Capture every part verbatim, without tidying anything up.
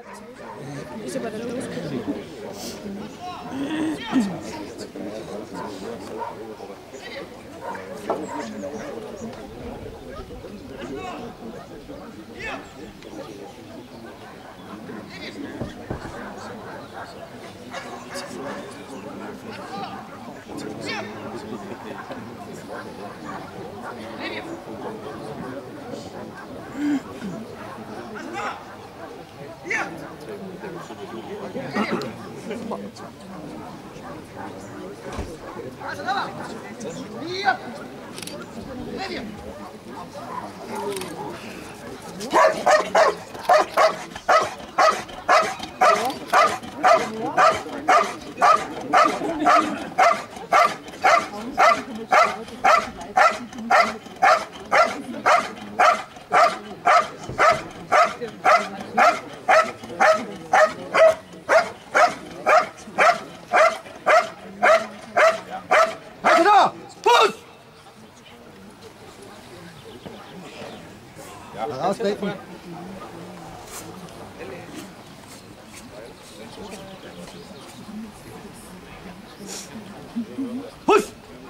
Ist aber dann losgegangen. Heraustreten. Husch!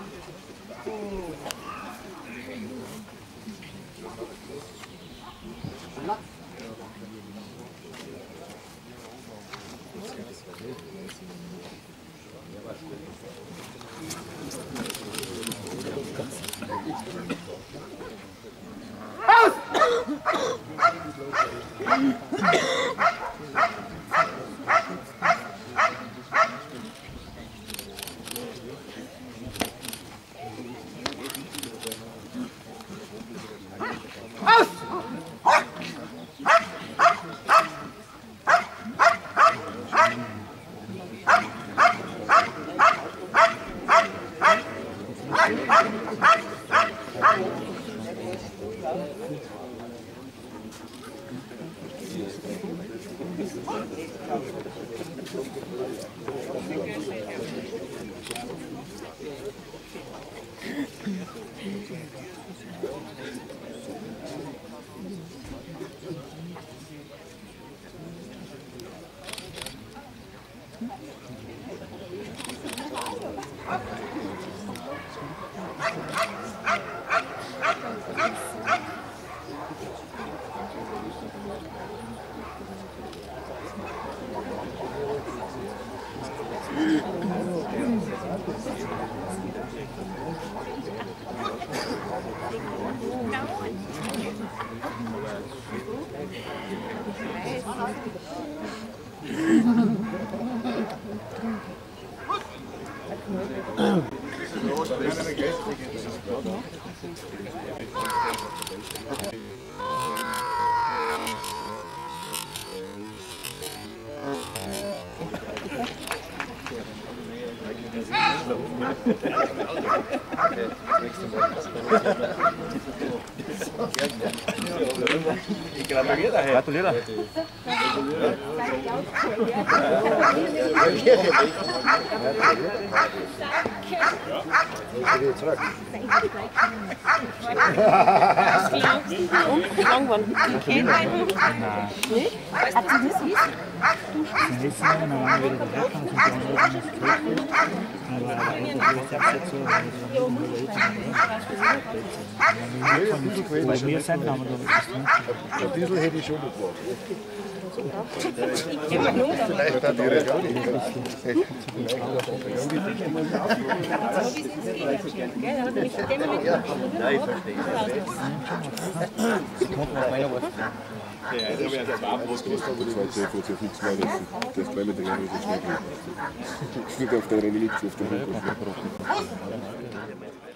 Ich gratuliere daher. Gratuliere. Und? Wie lang waren die Kinder? Nicht? Weißt du, was das ist? Zum nächsten Mal, dann waren wir wieder weg und sind dann auch nicht zurück. Dann war aber auch die Rezeption, weil wir sind, haben wir da was Ein bisschen hätte ich schon gebraucht. Vielleicht hat ihre gar nicht. Ja, ich verstehe. Ja, da wäre das warm ausgerüstet. Aber das war jetzt einfach zu fix, weil das, das bleibt mit der Jahre so schnell geht. Nicht auf der Rallye, nicht auf der Rallye.